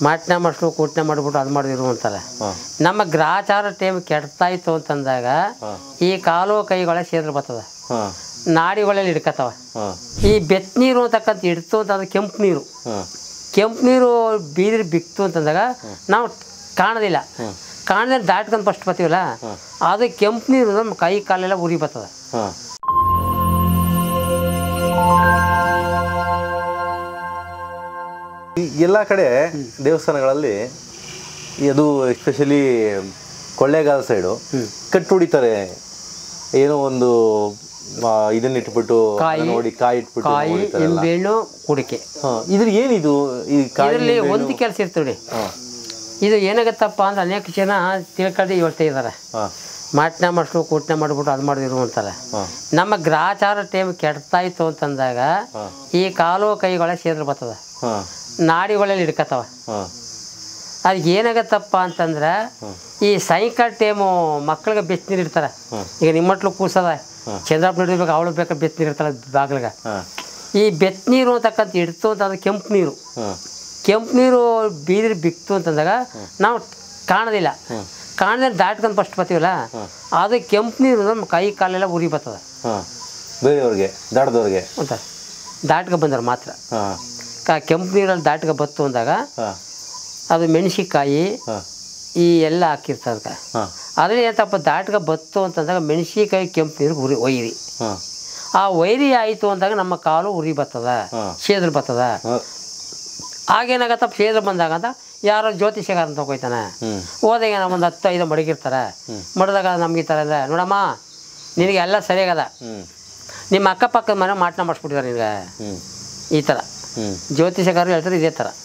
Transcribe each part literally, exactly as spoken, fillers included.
ಮಾಟನೆ ಮಾಡಿಸ್ಲು ಕೂಟನೆ ಮಾಡಿಬಿಟ್ಟು ಅದು ಮಾಡಿದ್ರು ಅಂತಾರೆ. ನಮ್ಮ ಗ್ರಾಚಾರ ಟೈಮ್ ಕೆಡ್ತಾಯಿತ್ತು ಅಂತಂದಾಗ ಈ ಕಾಲು ಕೈಗಳ ಸೇದ್ರ ಬರ್ತದ, ನಾಡಿಗಳಲ್ಲಿ ಹಿಡ್ಕತ್ತವ. ಈ ಬೆತ್ತ ನೀರು ಅಂತಕ್ಕಂಥ ಹಿಡ್ತು ಅಂತಂದ್ರೆ ಕೆಂಪು ನೀರು, ಕೆಂಪು ನೀರು ಬೀದಿ ಬಿಕ್ತು ಅಂತಂದಾಗ ನಾವು ಕಾಣೋದಿಲ್ಲ, ಕಾಣದೆ ದಾಟ್ಕೊಂಡು ಫಸ್ಟ್ ಬರ್ತೀವಲ್ಲ, ಅದು ಕೆಂಪು ನೀರು ನಮ್ಮ ಕೈ ಕಾಲೆಲ್ಲ ಉರಿ ಬರ್ತದೆ. ಎಲ್ಲ ಕಡೆ ದೇವಸ್ಥಾನಗಳಲ್ಲಿ ಅದು ಎಸ್ಪೆಷಲಿ ಕೊಳ್ಳೇಗಾಲ ಸೈಡು ಕಟ್ಟು ಹೊಡಿತಾರೆ, ಏನೋ ಒಂದು ಇದನ್ನ ಇಟ್ಬಿಟ್ಟು ನೋಡಿ ಕಾಯಿ ಇಟ್ಬಿಟ್ಟು ಕಾಯಿ ನಿಂಬೆಹಣ್ಣು ಕುಡಿಕೆ. ಇದ್ರ ಏನಿದು ಈ ಇದರಲ್ಲಿ ಒಂದು ಕೆಲಸ ಇರ್ತದೆ. ಇದು ಏನಾಗತ್ತಪ್ಪ ಅಂದ್ರೆ ಅನೇಕ ಜನ ತಿಳ್ಕೊಳ್ಳಿ ಹೇಳ್ತಾ ಇದ್ದಾರೆ, ಮಾಟನೆ ಮಾಡಿಸ್ಲು ಕೂಟನೆ ಮಾಡಿಬಿಟ್ಟು ಅದು ಮಾಡಿದ್ರು ಅಂತಾರೆ. ನಮ್ಮ ಗ್ರಾಚಾರ ಟೈಮ್ ಕೆಡ್ತಾಯಿತ್ತು ಅಂತಂದಾಗ ಈ ಕಾಲು ಕೈಗಳ ಸೇದ್ರ ಬರ್ತದ, ನಾಡಿಗಳಲ್ಲಿ ಹಿಡ್ಕತ್ತವ. ಅದಕ್ಕೆ ಏನಾಗತ್ತಪ್ಪ ಅಂತಂದ್ರೆ ಈ ಸಾಯಂಕಾಲ ಟೈಮು ಮಕ್ಳಿಗೆ ಬೆಚ್ಚ ನೀರು ಇರ್ತಾರೆ. ಈಗ ನಿಮ್ಮಟ್ಲು ಕೂಸದ ಚಂದ್ರಪ್ಪ ನಡಿಬೇಕು, ಅವಳು ಬೇಕಾದ್ರೆ ಬೆಚ್ಚ ನೀರು ಇರ್ತಾಳೆ ಬಾಗ್ಲಿಗೆ. ಈ ಬೆಚ್ಚ ನೀರು ಅಂತಕ್ಕಂಥ ಹಿಡ್ತು ಅಂತಂದ್ರೆ ಕೆಂಪು ನೀರು, ಕೆಂಪು ನೀರು ಬೀದಿ ಬಿಕ್ತು ಅಂತಂದಾಗ ನಾವು ಕಾಣೋದಿಲ್ಲ, ಕಾಣದೆ ದಾಟ್ಕೊಂಡು ಫಸ್ಟ್ ಬರ್ತೀವಲ್ಲ, ಅದು ಕೆಂಪು ನೀರು ನಮ್ಮ ಕೈ ಕಾಲೆಲ್ಲ ಉರಿ ಬರ್ತದೆ. ಬೇರೆಯವ್ರಿಗೆ ದಾಟದವ್ರಿಗೆ ಅಂತ ದಾಟ್ಗೆ ಬಂದವ್ರು ಮಾತ್ರ ಕಾ ಕೆಂಪು ನೀರಲ್ಲಿ ದಾಟ್ಗೆ ಬತ್ತು ಅಂದಾಗ ಅದು ಮೆಣಸಿಕಾಯಿ ಈ ಎಲ್ಲ ಹಾಕಿರ್ತಾರೆ. ಅದಕ್ಕೆ ಅದ್ರಲ್ಲಿ ಏನಪ್ಪ ದಾಟ್ಗೆ ಬತ್ತು ಅಂತಂದಾಗ ಮೆಣಸಿಕಾಯಿ ಕೆಂಪು ನೀರು ಉರಿ ಒಯ್ರಿ, ಆ ವೈರಿ ಆಯಿತು ಅಂದಾಗ ನಮ್ಮ ಕಾಲು ಉರಿ ಬರ್ತದ, ಸೇದ್ರ ಬರ್ತದ. ಆಗೇನಾಗತ್ತಪ್ಪ ಸೇದ್ರ ಬಂದಾಗ ಅಂತ ಯಾರೋ ಜ್ಯೋತಿಷ್ಯಗಾರ ಅಂತ ಹೋಗ್ತಾನೆ, ಹೋದಾಗ ನಾವು ಒಂದು ಹತ್ತು ಐದು ಮಡಗಿರ್ತಾರೆ. ಮಡ್ದಾಗ ನಮ್ಗೆ ಈ ಥರ ಅಂದರೆ ನೋಡಮ್ಮ ನಿನಗೆ ಎಲ್ಲ ಸರಿಯಾಗದ, ನಿಮ್ಮ ಅಕ್ಕಪಕ್ಕದ ಮನೆ ಮಾಟನ ಮಾಡಿಸ್ಬಿಟ್ಟಿದ್ದಾರೆ ನಿನಗೆ, ಈ ಥರ ಜ್ಯೋತಿಷಗಾರರು ಹೇಳ್ತಾರೆ ಇದೇ ಥರ.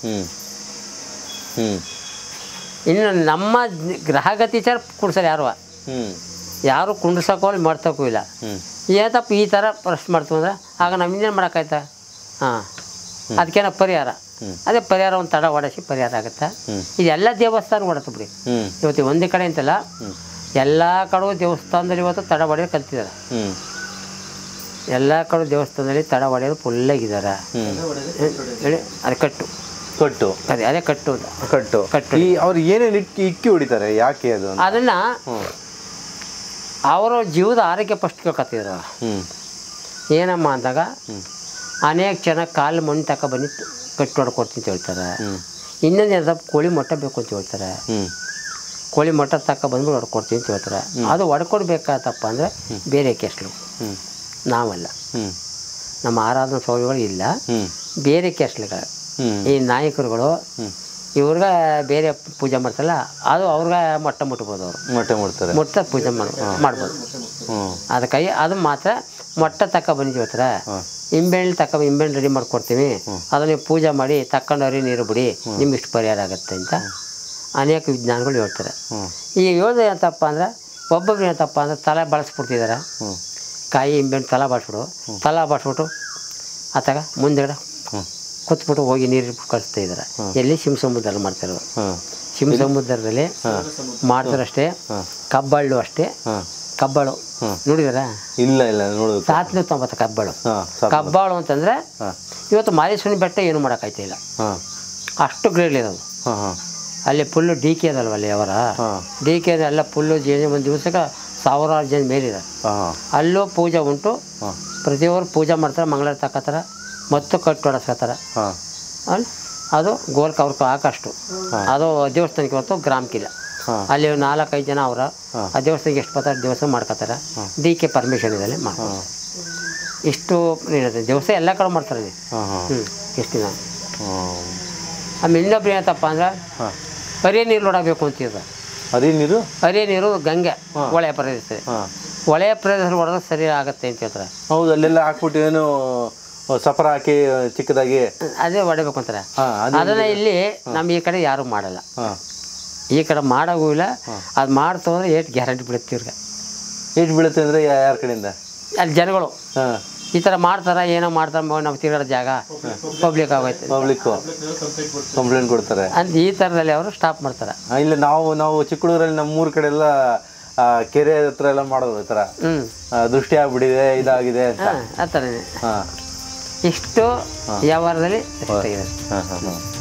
ಇನ್ನು ನಮ್ಮ ಗ್ರಹಗತಿಚಾರ ಕುಡ್ಸಲ್ಲ ಯಾರು ಯಾರು ಕುಂಡ್ಸೋಕೋಲಿ ಮಾಡ್ತಕ್ಕೂ ಇಲ್ಲ. ಏನಪ್ಪ ಈ ಥರ ಪ್ರಶ್ನೆ ಮಾಡ್ತೀವಿ ಅಂದ್ರೆ ಆಗ ನಾವು ಇನ್ನೇನು ಮಾಡೋಕ್ಕಾಯ್ತಾ? ಹಾಂ, ಅದಕ್ಕೇನೋ ಪರಿಹಾರ, ಅದೇ ಪರಿಹಾರ ಒಂದು ತಡ ಹೊಡೆಸಿ ಪರಿಹಾರ ಆಗುತ್ತೆ. ಇದೆಲ್ಲ ದೇವಸ್ಥಾನ ಹೊಡೆತು ಬಿಡಿ. ಇವತ್ತು ಒಂದೇ ಕಡೆ ಅಂತಲ್ಲ, ಎಲ್ಲ ಕಡೆ ದೇವಸ್ಥಾನದಲ್ಲಿ ಇವತ್ತು ತಡ ಹೊಡೆಯೋದು ಕಲ್ತಿದ್ದಾರೆ. ಎಲ್ಲ ಕಡೆ ದೇವಸ್ಥಾನದಲ್ಲಿ ತಡ ಹೊಡೆಯೋದು ಫುಲ್ಲಾಗಿದ್ದಾರೆ. ಹೇಳಿ ಅದು ಕಟ್ಟು ಕಟ್ಟು ಅದೇ ಅದೇ ಕಟ್ಟು ಕಟ್ಟು ಕಟ್ಟು ಅವ್ರು ಏನೇನು ಇಕ್ಕಿ ಇಕ್ಕಿ ಹೊಡಿತಾರೆ, ಯಾಕೆ ಅದು? ಅದನ್ನು ಅವರ ಜೀವದ ಆರೋಗ್ಯ ಫಸ್ಟ್ ಕೇಳ್ಕೊತಿದ್ರು. ಏನಮ್ಮ ಅಂದಾಗ ಅನೇಕ ಜನ ಕಾಲು ಮಣ್ಣು ತಕ ಬನ್ನಿ ಕಟ್ಟು ಹೊಡ್ಕೊಡ್ತೀನಿ ಅಂತ ಹೇಳ್ತಾರೆ. ಇನ್ನೊಂದು ಏನಪ್ಪ ಕೋಳಿ ಮೊಟ್ಟೆ ಬೇಕು ಅಂತ ಹೇಳ್ತಾರೆ. ಕೋಳಿ ಮೊಟ್ಟೆ ತಕ ಬಂದ್ಬಿಟ್ಟು ಹೊಡ್ಕೊಡ್ತೀನಿ ಅಂತ ಹೇಳ್ತಾರೆ. ಅದು ಹೊಡ್ಕೊಡ್ಬೇಕಾತಪ್ಪ ಅಂದರೆ ಬೇರೆ ಕೆಸ್ಲು, ನಾವಲ್ಲ, ನಮ್ಮ ಆರಾಧನಾ ಸ್ವಾಮಿಗಳು ಇಲ್ಲ, ಬೇರೆ ಕೆಸ್ಲುಗಳು ಈ ನಾಯಕರುಗಳು ಇವ್ರಿಗೆ ಬೇರೆ ಪೂಜೆ ಮಾಡ್ತಾರಲ್ಲ, ಅದು ಅವ್ರಿಗೆ ಮೊಟ್ಟೆ ಮುಟ್ಬೋದು. ಅವರು ಮೊಟ್ಟೆ ಮುಟ್ತಾರೆ, ಮೊಟ್ಟೆ ಪೂಜೆ ಮಾಡ್ ಮಾಡ್ಬೋದು. ಅದಕ್ಕಾಗಿ ಅದು ಮಾತ್ರ ಮೊಟ್ಟೆ ತಕ್ಕ ಬಂದು ಹೇಳ್ತಾರೆ. ಇಂಬೆಹಣ್ಣು ತಕ್ಕ ಇಂಬೆಹಣ್ಣು ರೆಡಿ ಮಾಡ್ಕೊಡ್ತೀವಿ, ಅದನ್ನ ಪೂಜೆ ಮಾಡಿ ತಗೊಂಡವ್ರಿ ನೀರು ಬಿಡಿ, ನಿಮ್ಗೆ ಇಷ್ಟು ಪರಿಹಾರ ಆಗುತ್ತೆ ಅಂತ ಅನೇಕ ವಿಜ್ಞಾನಿಗಳು ಹೇಳ್ತಾರೆ. ಈಗ ಹೇಳೋದು ಏನಂತಪ್ಪ ಅಂದ್ರೆ ಒಬ್ಬೊಬ್ರು ಏನಂತಪ್ಪ ಅಂದ್ರೆ ತಲೆ ಬಳಸ್ಬಿಡ್ತಿದ್ದಾರೆ. ಕಾಯಿ ಇಂಬೆಹಣ್ಣು ತಲೆ ಬಾಡ್ಸ್ಬಿಡು, ತಲೆ ಬಾಡ್ಸ್ಬಿಟ್ಟು ಆತಾಗ ಮುಂದೆಗಡೆ ಕೂತ್ಬಿಟ್ಟು ಹೋಗಿ ನೀರು ಕಳಿಸ್ತಾ ಇದ್ದಾರೆ. ಎಲ್ಲಿ ಶಿವ ಸಮುದ್ರದಲ್ಲಿ ಮಾಡ್ತಾಯಿರೋದು. ಶಿವ ಸಮುದ್ರದಲ್ಲಿ ಮಾಡ್ತಾರಷ್ಟೇ. ಕಬ್ಬಾಳು ಅಷ್ಟೇ, ಕಬ್ಬಾಳು ನೋಡಿದಾರ? ಇಲ್ಲ ಇಲ್ಲ ನೋಡೋದು. ಸಾತ್ನೂರ ತೊಂಬತ್ತು ಕಬ್ಬಾಳು. ಕಬ್ಬಾಳು ಅಂತಂದರೆ ಇವತ್ತು ಮಾದೇಶ್ವರನ ಬೆಟ್ಟ ಏನು ಮಾಡೋಕ್ಕಾಯ್ತಾ ಇಲ್ಲ, ಅಷ್ಟು ಗ್ರೇಡ್ ಇರೋದು. ಅಲ್ಲಿ ಫುಲ್ಲು ಡಿ ಕೆ ಅದಲ್ವ ಅಲ್ಲಿ ಅವರ ಡಿ ಕೆ ಎಲ್ಲ ಫುಲ್ಲು ಜನ ಒಂದು ದಿವಸಕ್ಕೆ ಸಾವಿರಾರು ಜನ ಮೇಲಿದೆ. ಅಲ್ಲೂ ಪೂಜೆ ಉಂಟು, ಪ್ರತಿಯೊಬ್ಬರು ಪೂಜೆ ಮಾಡ್ತಾರೆ, ಮಂಗಳಾರ ತಗೋತಾರೆ ಮತ್ತು ಕಟ್ಟು ಹೊಡೆಸ್ಕೊತಾರೆ. ಅಲ್ಲಿ ಅದು ಗೋಲ್ಕ ಅವ್ರಿಗೆ ಹಾಕಷ್ಟು ಅದು ದೇವಸ್ಥಾನಕ್ಕೆ ಹೊತ್ತು ಗ್ರಾಮಕ್ಕಿಲ್ಲ. ಅಲ್ಲಿ ನಾಲ್ಕೈದು ಜನ ಅವರ ಆ ದೇವಸ್ಥಾನಕ್ಕೆ ಎಷ್ಟು ಬರ್ತಾರೆ ದೇವಸ್ಥಾನ ಮಾಡ್ಕೋತಾರೆ. ಡಿ ಕೆ ಪರ್ಮಿಷನ್ ಇದೆ ಮಾಡ್ತಾರೆ. ಇಷ್ಟು ಏನಿದೆ ದೇವಸ್ಥಾನ ಎಲ್ಲ ಕಡೆ ಮಾಡ್ತಾರೆ. ಹ್ಞೂ ಎಷ್ಟು ದಿನ ಆಮೇಲೆ ಇನ್ನೊಬ್ರು ಏನತ್ತಪ್ಪ ಅಂದ್ರೆ ಹರಿಯ ನೀರು ನೋಡಬೇಕು ಅಂತಿದೆ. ಹರಿಯ ನೀರು ಹರಿಯ ನೀರು ಗಂಗೆ ಹೊಳೆಯ ಪ್ರದೇಶ, ಹೊಳೆಯ ಪ್ರದೇಶ ಹೊಡೆದ್ರೆ ಸರಿ ಆಗುತ್ತೆ ಅಂತ ಹೇಳ್ತಾರೆ. ಹೌದು, ಅಲ್ಲೆಲ್ಲ ಹಾಕ್ಬಿಟ್ಟು ಏನು ಸಫರ ಹಾಕಿ ಚಿಕ್ಕದಾಗಿ ಅದೇ ಹೊಡಿಬೇಕು ಅಂತಾರೆ. ಅದನ್ನ ಇಲ್ಲಿ ನಮ್ಮ ಈ ಕಡೆ ಯಾರು ಮಾಡಲ್ಲ, ಈ ಕಡೆ ಮಾಡೋಗೂ ಇಲ್ಲ. ಅದು ಮಾಡ್ತು ಅಂದ್ರೆ ಏಟ್ ಗ್ಯಾರಂಟಿ ಬೀಳುತ್ತೆ ಇವ್ರಿಗೆ. ಏಟ್ ಬೀಳುತ್ತೆ ಅಂದರೆ ಯಾರ ಕಡೆಯಿಂದ? ಅಲ್ಲಿ ಜನಗಳು ಈ ಥರ ಮಾಡ್ತಾರೆ, ಏನೋ ಮಾಡ್ತಾರೆ, ನಾವು ತಿರುಗಾಡೋ ಜಾಗ ಪಬ್ಲಿಕ್ ಆಗೋಯ್ತು, ಪಬ್ಲಿಕ್ಕು ಕಂಪ್ಲೇಂಟ್ ಕೊಡ್ತಾರೆ ಅಂತ ಈ ಥರದಲ್ಲಿ ಅವರು ಸ್ಟಾಪ್ ಮಾಡ್ತಾರೆ. ಇಲ್ಲ ನಾವು ನಾವು ಚಿಕ್ಕ ಹುಡುಗರಲ್ಲಿ ನಮ್ಮೂರ ಕಡೆ ಎಲ್ಲ ಕೆರೆ ಹತ್ರ ಎಲ್ಲ ಮಾಡೋದು ಈ ಥರ ದೃಷ್ಟಿ ಆಗ್ಬಿಟ್ಟಿದೆ, ಇದಾಗಿದೆ ಅಂತ ಆ ಥರನೇ. ಇಷ್ಟು ವ್ಯವಹಾರದಲ್ಲಿ ಹಾಂ ಹಾಂ ಹಾಂ